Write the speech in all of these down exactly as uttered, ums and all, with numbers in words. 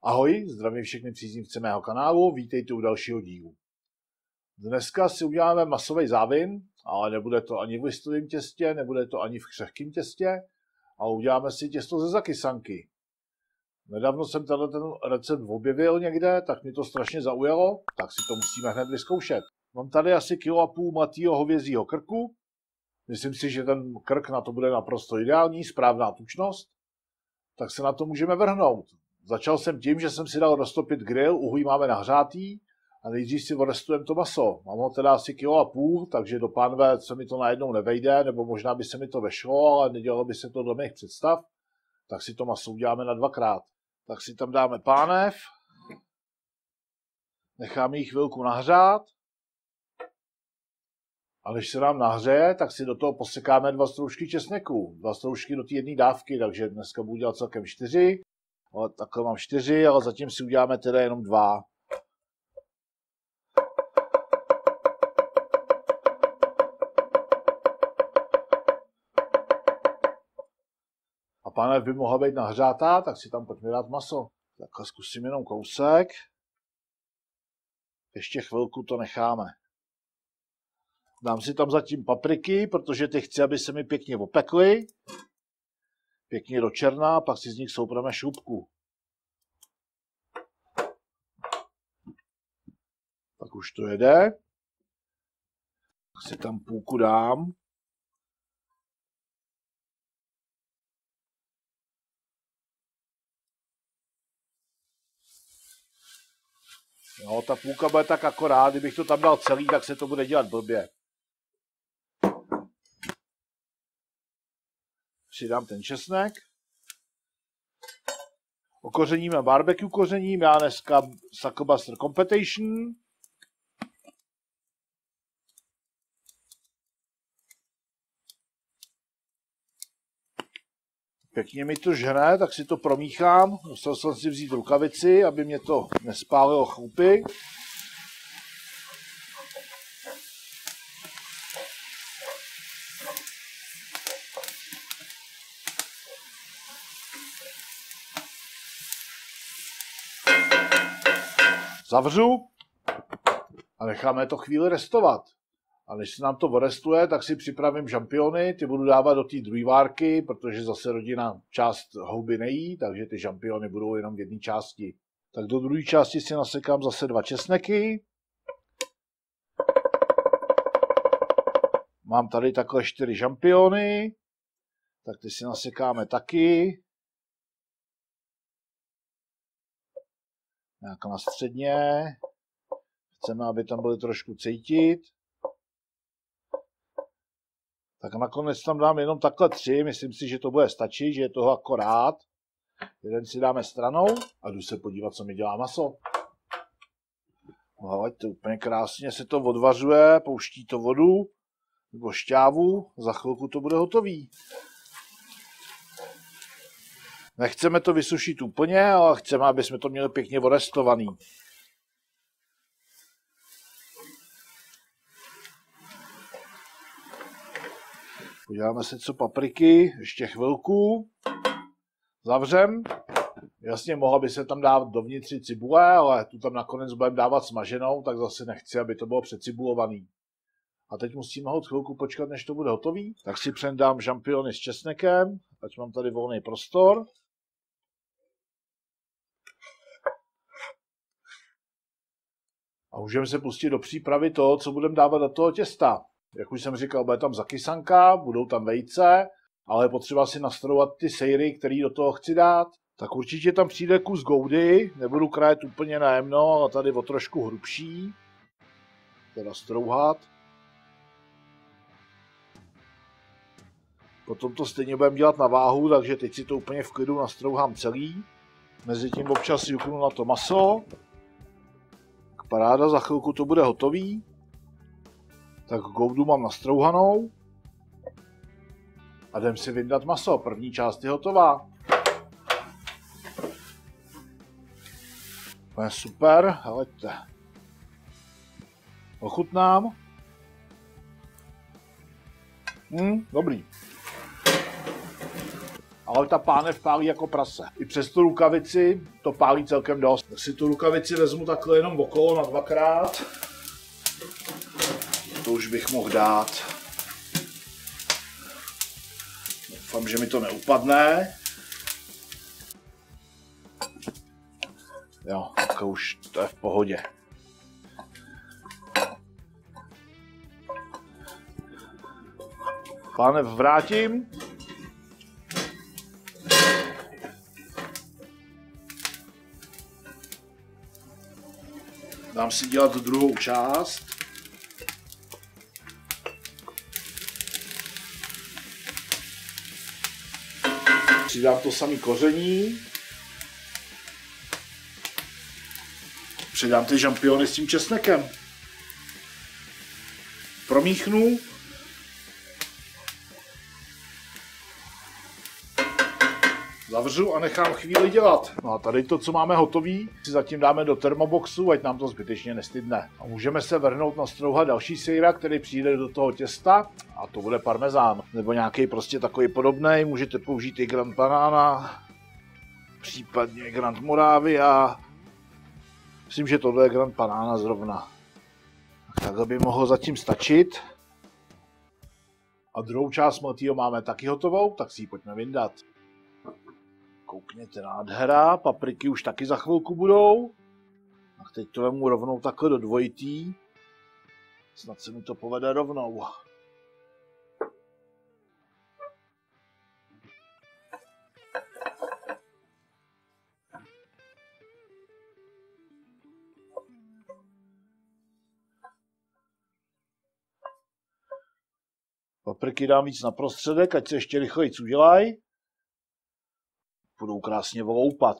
Ahoj, zdravím všechny příznivce mého kanálu, vítejte u dalšího dílu. Dneska si uděláme masový závin, ale nebude to ani v listovém těstě, nebude to ani v křehkém těstě, ale uděláme si těsto ze zakysanky. Nedávno jsem tenhle ten recept objevil někde, tak mi to strašně zaujalo, tak si to musíme hned vyzkoušet. Mám tady asi kilo a půl mladého hovězího krku. Myslím si, že ten krk na to bude naprosto ideální, správná tučnost. Tak se na to můžeme vrhnout. Začal jsem tím, že jsem si dal roztopit grill, uhlí máme nahřátý a nejdřív si odrestujeme to maso. Mám ho teda asi kilo a půl, takže do pánve se mi to najednou nevejde, nebo možná by se mi to vešlo, ale nedělalo by se to do mých představ. Tak si to maso uděláme na dvakrát. Tak si tam dáme pánev, necháme ji chvilku nahřát a když se nám nahřeje, tak si do toho posekáme dva stroužky česneku. Dva stroužky do té jedné dávky, takže dneska budu dělat celkem čtyři. Ale takhle mám čtyři, ale zatím si uděláme teda jenom dva. A pánev by mohla být nahřátá, tak si tam pojďme dát maso. Takhle zkusím jenom kousek. Ještě chvilku to necháme. Dám si tam zatím papriky, protože ty chci, aby se mi pěkně opekly. Pěkně do černá, pak si z nich soupneme šrubku. Tak už to jede. Tak si tam půlku dám. No, ta půlka bude tak akorát, kdybych to tam dal celý, tak se to bude dělat blbě. Přidám ten česnek. Okořeníme barbecue kořením, já dneska Succobuster Competition. Pěkně mi to žhne, tak si to promíchám. Musel jsem si vzít rukavici, aby mě to nespálilo chlupy. Zavřu a necháme to chvíli restovat. A než se nám to orestuje, tak si připravím žampiony, ty budu dávat do té druhé várky, protože zase rodina část houby nejí, takže ty žampiony budou jenom v jedné části. Tak do druhé části si nasekám zase dva česneky. Mám tady takhle čtyři žampiony, tak ty si nasekáme taky. Nějak na středně. Chceme, aby tam byly trošku cítit. Tak nakonec tam dám jenom takhle tři, myslím si, že to bude stačit, že je toho akorát. Jeden si dáme stranou a jdu se podívat, co mi dělá maso. No, to úplně krásně se to odvařuje, pouští to vodu nebo šťávu, za chvilku to bude hotový. Nechceme to vysušit úplně, ale chceme, aby jsme to měli pěkně orestovaný. Podíváme se, co papriky, ještě chvilku. Zavřem. Jasně, mohla by se tam dávat dovnitř cibule, ale tu tam nakonec budeme dávat smaženou, tak zase nechci, aby to bylo přecibulovaný. A teď musíme ho chvilku počkat, než to bude hotový. Tak si přendám žampiony s česnekem, ať mám tady volný prostor. A můžeme se pustit do přípravy toho, co budeme dávat do toho těsta. Jak už jsem říkal, bude tam zakysanka, budou tam vejce, ale je potřeba si nastrojovat ty sejry, které do toho chci dát. Tak určitě tam přijde kus goudy, nebudu krájet úplně najemno, ale tady o trošku hrubší. Teda strouhat. Potom to stejně budeme dělat na váhu, takže teď si to úplně v klidu nastrouhám celý. Mezitím občas juknu na to maso. Tak paráda, za chvilku to bude hotový. Tak goudu mám nastrouhanou. A jdem si vyndat maso. První část je hotová. To je super, heleďte. Ochutnám. Hm, dobrý. ale ta pánev pálí jako prase. I přes tu rukavici to pálí celkem dost. Tak si tu rukavici vezmu takhle jenom okolo na dvakrát. To už bych mohl dát. Doufám, že mi to neupadne. Jo, tak už to je v pohodě. Pánev vrátím. Dám si dělat druhou část. Přidám to samý koření. Přidám ty žampiony s tím česnekem. Promíchnu. Zavřu a nechám chvíli dělat. No a tady to, co máme hotový, si zatím dáme do termoboxu, ať nám to zbytečně nestydne. A můžeme se vrhnout na strouhat další sejra, který přijde do toho těsta, a to bude parmezán. Nebo nějaký prostě takový podobný. Můžete použít i Grand Banana, případně Grand Moravia. Myslím, že tohle je Grand Banana zrovna. Takhle by mohlo zatím stačit. A druhou část mletýho máme taky hotovou, tak si ji pojďme vyndat. Koukněte, nádhera, papriky už taky za chvilku budou. A teď to vemu rovnou takhle do dvojitý. Snad se mi to povede rovnou. Papriky dám víc na prostředek, ať se ještě rychleji udělají. Budou krásně voloupat.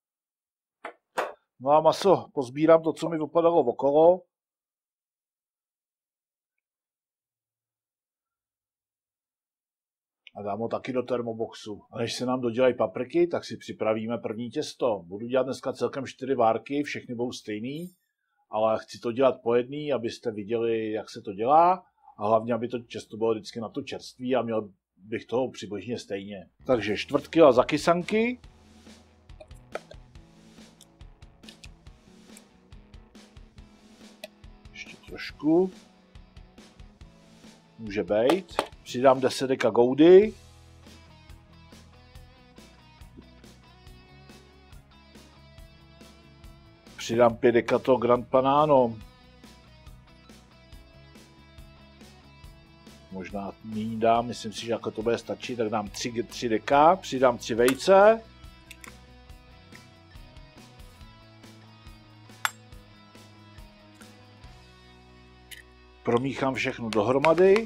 No a maso pozbírám to, co mi vypadalo okolo. A dám ho taky do termoboxu. A než se nám dodělají papriky, tak si připravíme první těsto. Budu dělat dneska celkem čtyři várky, všechny budou stejný, ale chci to dělat po jedný, abyste viděli, jak se to dělá. A hlavně, aby to těsto bylo vždycky na to čerství a měl bych toho přibližně stejně. Takže čtvrt kila zakysanky. Ještě trošku. Může být. Přidám deset deka goudy. Přidám pět deka toho Grand Banano. Možná méně dám, myslím si, že jako to bude stačit, tak dám tři deka, přidám tři vejce. Promíchám všechno dohromady.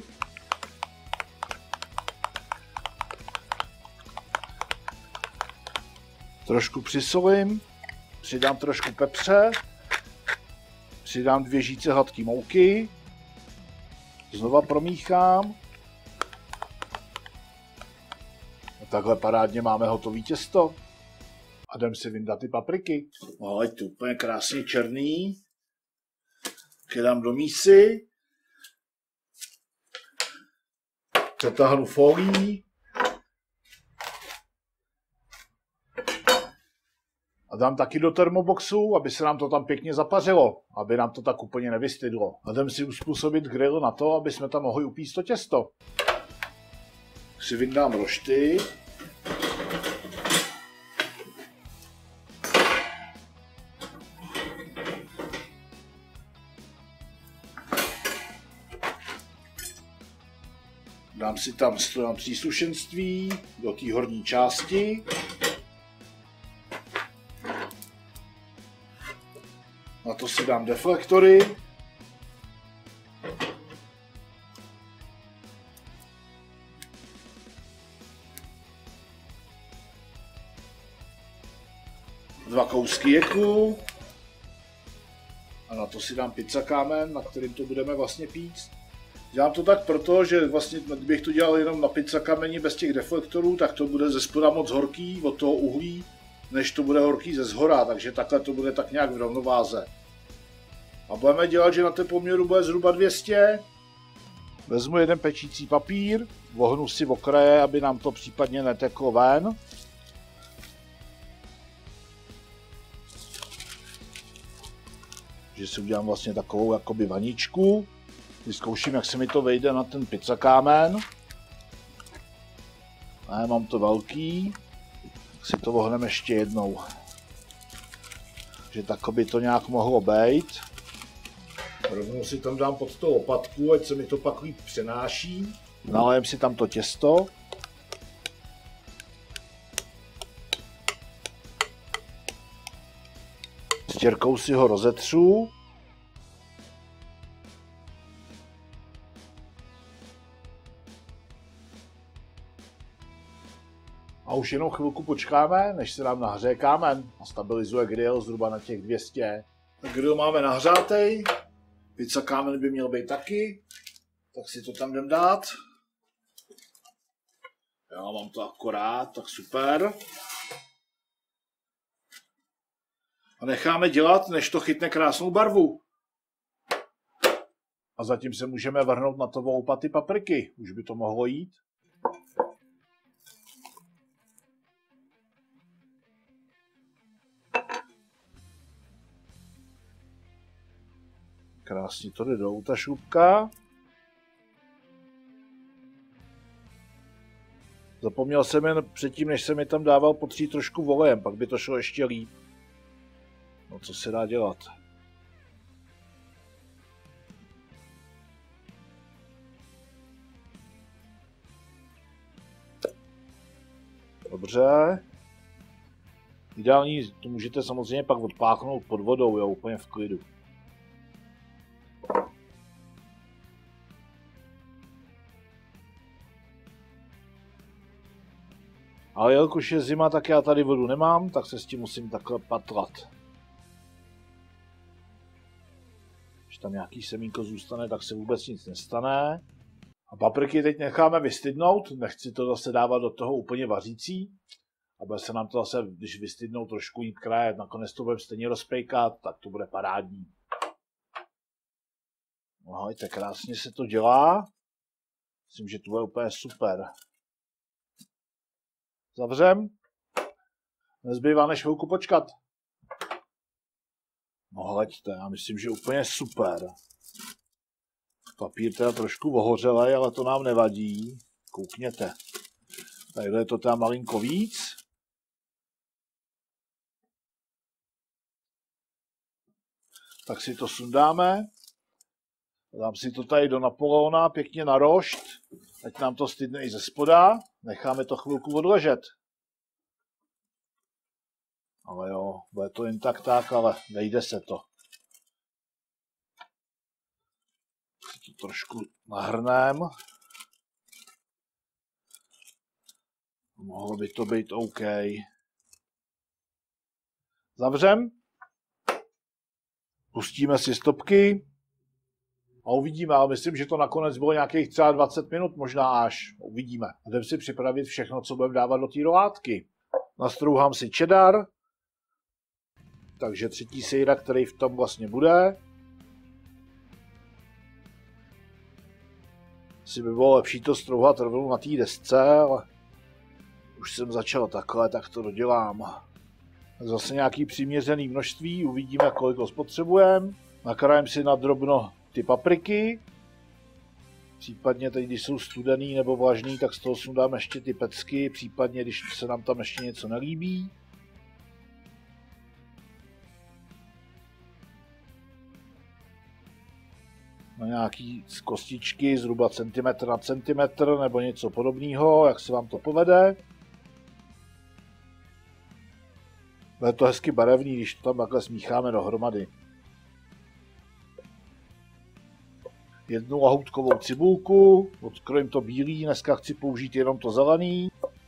Trošku přisolím, přidám trošku pepře, přidám dvě žíce hladké mouky. Znova promíchám. A takhle parádně máme hotový těsto. A jdem si vyndat ty papriky. No, ať to úplně krásně černý. Kydám do mísy. Přetáhnu folií. A dám taky do termoboxu, aby se nám to tam pěkně zapařilo, aby nám to tak úplně nevystydlo. A jdem si uspůsobit grill na to, aby jsme tam mohli upíct to těsto. Si vyndám rošty. Dám si tam příslušenství do té horní části. Na to si dám deflektory. Dva kousky jeku. A na to si dám pizza kámen, na kterým to budeme vlastně pít. Dělám to tak proto, že vlastně, kdybych to dělal jenom na pizza kameni bez těch deflektorů, tak to bude ze spoda moc horký od toho uhlí, než to bude horký ze zhora, takže takhle to bude tak nějak v rovnováze. A budeme dělat, že na té poměru bude zhruba dvě stě. Vezmu jeden pečící papír, vohnu si okraje, aby nám to případně neteklo ven. Že si udělám vlastně takovou jakoby vaničku. Vyzkouším, jak se mi to vejde na ten pizza kámen. Ne, mám to velký. Tak si to vohneme ještě jednou. Že tak by to nějak mohlo být. Rovnou si tam dám pod to lopatku, ať se mi to pak líp přenáší. Nalejem si tam to těsto. Stěrkou si ho rozetřu. A už jenom chvilku počkáme, než se nám nahřeje kámen a stabilizuje grill zhruba na těch dvě stě. Grill máme nahřátej, pizza kámen by měl být taky, tak si to tam jdem dát. Já mám to akorát, tak super. A necháme dělat, než to chytne krásnou barvu. A zatím se můžeme vrhnout na to voupat ty papriky, už by to mohlo jít. Krásně to jde dolů, ta šupka. Zapomněl jsem jen předtím, než jsem mi tam dával, potřít trošku volejem, pak by to šlo ještě líp. No co se dá dělat? Dobře. Ideální, to můžete samozřejmě pak odpáchnout pod vodou, jo, úplně v klidu. Ale jelikož je zima, tak já tady vodu nemám, tak se s tím musím takhle patlat. Když tam nějaký semínko zůstane, tak se vůbec nic nestane. A papriky teď necháme vystydnout, nechci to zase dávat do toho úplně vařící. Aby se nám to zase, když vystydnou, trošku jít kraje, nakonec to budeme stejně rozpejkat, tak to bude parádní. No hejte, krásně se to dělá. Myslím, že to bude úplně super. Zavřem. Nezbývá než chvilku počkat. No hleďte, já myslím, že úplně super. Papír teda trošku ohořelej, ale to nám nevadí. Koukněte. Takhle je to teda malinko víc. Tak si to sundáme. Dám si to tady do Napoleona pěkně na rošt. Ať nám to stydne i ze spoda. Necháme to chvilku odležet. Ale jo, bude to jen tak tak, ale vejde se to. Si to trošku nahrnem. Mohlo by to být OK. Zavřem. Pustíme si stopky. A uvidíme, ale myslím, že to nakonec bylo nějakých třeba dvacet minut, možná až. Uvidíme. A jdem si připravit všechno, co budeme dávat do té rolátky. Nastrouhám si cheddar. Takže třetí sejra, který v tom vlastně bude. Si by bylo lepší to strouhat rovnou na té desce, ale už jsem začal takhle, tak to dodělám. Zase nějaký přiměřený množství, uvidíme, kolik ho spotřebujeme. Nakrájím si na drobno ty papriky. Případně teď, když jsou studený nebo vlažný, tak z toho sundám ještě ty pecky, případně když se nám tam ještě něco nelíbí. Na nějaký kostičky zhruba centimetr na centimetr nebo něco podobného, jak se vám to povede. Bude to hezky barevný, když to tam takhle smícháme dohromady. Jednu lahoutkovou cibulku, odkrojím to bílý, dneska chci použít jenom to zelený.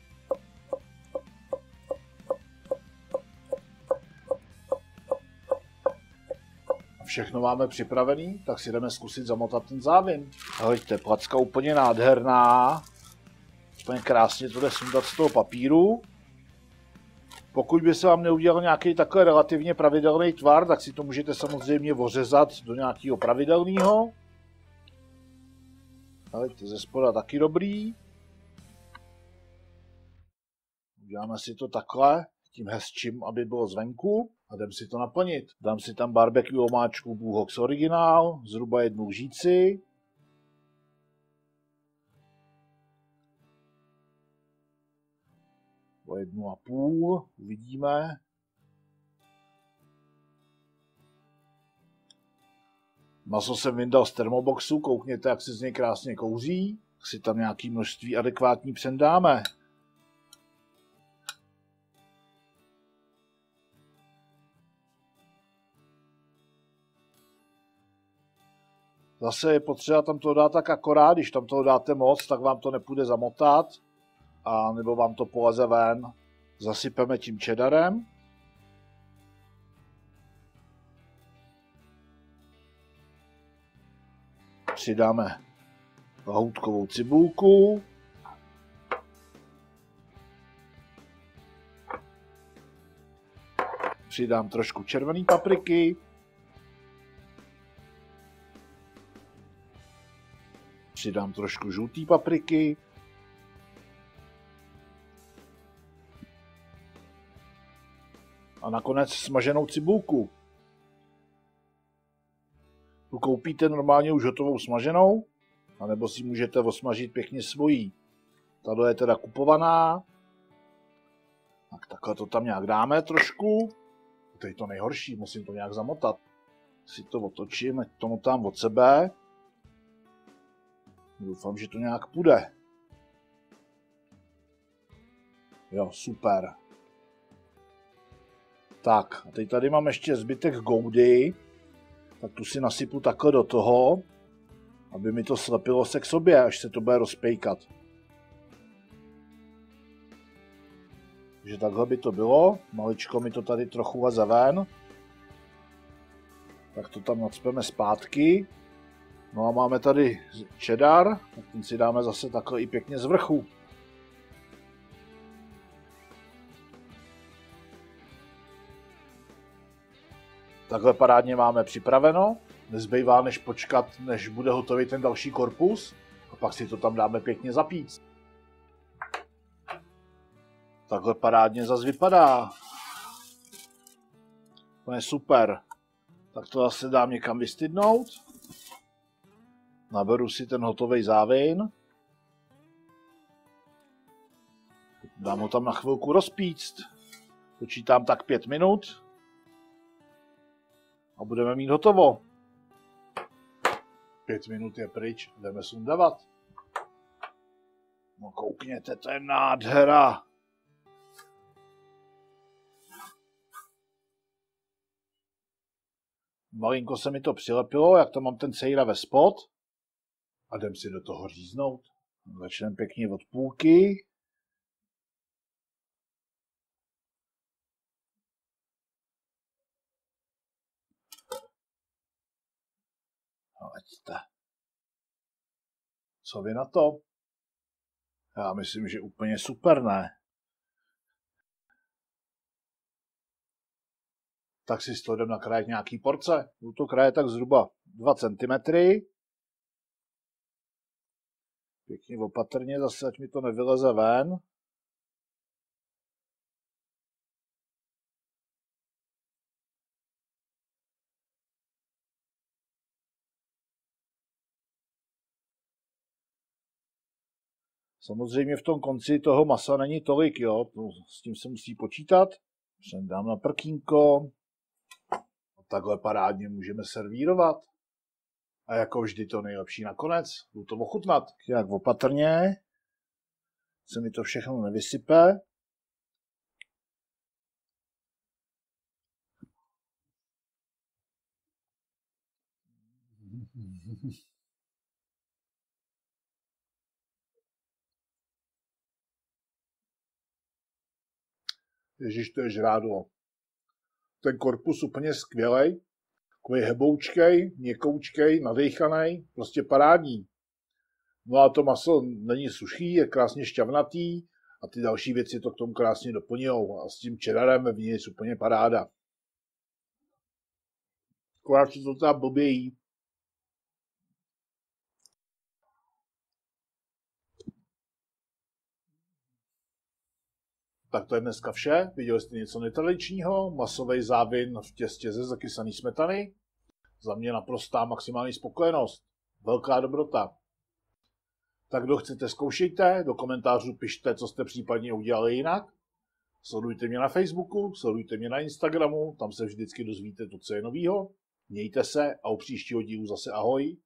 Všechno máme připravený, tak si jdeme zkusit zamotat ten závin. Hleďte, placka úplně nádherná. Úplně krásně to jde sundat z toho papíru. Pokud by se vám neudělal nějaký takhle relativně pravidelný tvar, tak si to můžete samozřejmě ořezat do nějakého pravidelného. Ale ty ze spoda taky dobrý. Uděláme si to takhle, tím hezčím, aby bylo zvenku. A jdem si to naplnit. Dám si tam barbecue omáčku Buhox Originál, zhruba jednu lžíci. O jednu a půl, uvidíme. Maso jsem vyndal z termoboxu, koukněte, jak se z něj krásně kouří. Si tam nějaké množství adekvátní přendáme. Zase je potřeba tam toho dát tak akorát, když tam toho dáte moc, tak vám to nepůjde zamotat, a nebo vám to poleze ven. Zasypeme tím cheddarem. Přidáme lahoutkovou cibulku. Přidám trošku červené papriky. Přidám trošku žluté papriky. A nakonec smaženou cibulku. Tu koupíte normálně už hotovou smaženou, anebo si můžete osmažit pěkně svojí. Tato je teda kupovaná. Tak takhle to tam nějak dáme trošku. To je to nejhorší, musím to nějak zamotat. Si to otočím, ať to motám od sebe. Doufám, že to nějak půjde. Jo, super. Tak, a teď tady mám ještě zbytek goudy. Tak tu si nasypu takhle do toho, aby mi to slepilo se k sobě, až se to bude rozpejkat. Takže takhle by to bylo. Maličko mi to tady trochu leze ven. Tak to tam nacpeme zpátky. No a máme tady cheddar, tak ten si dáme zase takhle i pěkně z vrchu. Takhle parádně máme připraveno. Nezbývá než počkat, než bude hotový ten další korpus. A pak si to tam dáme pěkně zapíct. Takhle parádně zase vypadá. To je super. Tak to zase dám někam vystydnout. Naberu si ten hotový závin. Dám ho tam na chvilku rozpíct. Počítám tak pět minut. A budeme mít hotovo. Pět minut je pryč, jdeme sundavat. No koukněte, to je nádhera. Malinko se mi to přilepilo, jak to mám ten sejra ve spod. A jdem si do toho říznout. Začneme pěkně od půlky. Hleďte. Co vy na to? Já myslím, že úplně super, ne? Tak si z toho jdem nakrájet nějaký porce. Budu to krájet tak zhruba dva centimetry. Pěkně opatrně, zase ať mi to nevyleze ven. Samozřejmě v tom konci toho masa není tolik, jo, s tím se musí počítat. Dám na prkínko. A takhle parádně můžeme servírovat. A jako vždy to nejlepší nakonec. Budu to ochutnat. Jak opatrně. Se mi to všechno nevysype. Ježíš, to je žrádlo. Ten korpus úplně skvělej. Takový heboučkej, měkoučkej, nadejchanej, prostě parádní. No a to maso není suchý, je krásně šťavnatý a ty další věci to k tomu krásně doplňujou. A s tím cheddarem vevnitř úplně paráda. Akorát se to teda blbě jí. Tak to je dneska vše. Viděli jste něco netradičního, masový závin v těstě ze zakysaný smetany. Za mě naprostá maximální spokojenost. Velká dobrota. Tak kdo chcete, zkoušejte, do komentářů pište, co jste případně udělali jinak. Sledujte mě na Facebooku, sledujte mě na Instagramu, tam se vždycky dozvíte to, co je novýho. Mějte se a u příštího dílu zase ahoj.